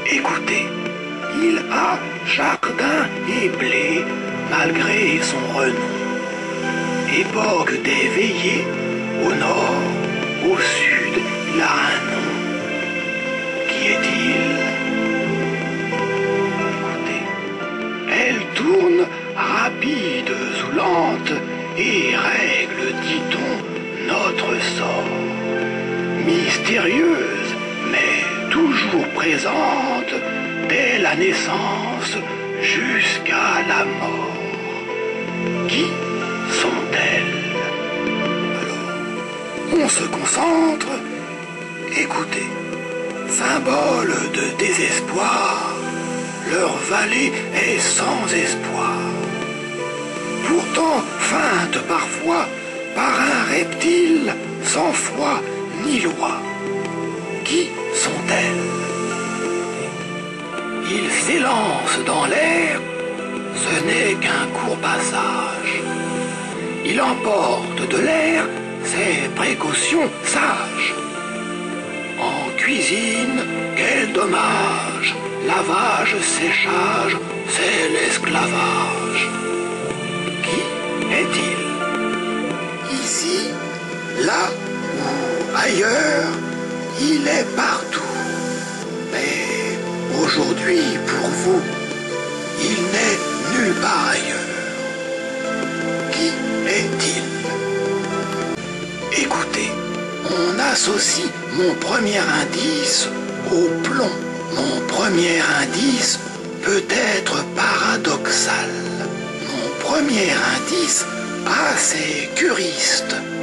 Écoutez, il a jardin et blé malgré son renom. Époque des veillées, au nord, au sud, il a un nom. Qui est-il? Écoutez, elle tourne rapide ou lente et règle, dit-on, notre sort. Mystérieuse, mais toujours présente, dès la naissance jusqu'à la mort. Qui sont-elles? Alors, on se concentre. Écoutez, symbole de désespoir, leur vallée est sans espoir. Pourtant feinte parfois par un reptile sans foi ni loi. Qui sont-elles? Ils s'élancent dans l'air, ce n'est qu'un court passage. Il emporte de l'air ses précautions sages. En cuisine, quel dommage! Lavage, séchage, c'est l'esclavage. Qui est-il? Ici, là ou ailleurs, il est partout. Mais aujourd'hui, pour vous, il n'est nulle part ailleurs. Qui est-il? Écoutez, on associe mon premier indice au plomb. Mon premier indice peut être paradoxal. Mon premier indice a ses curistes.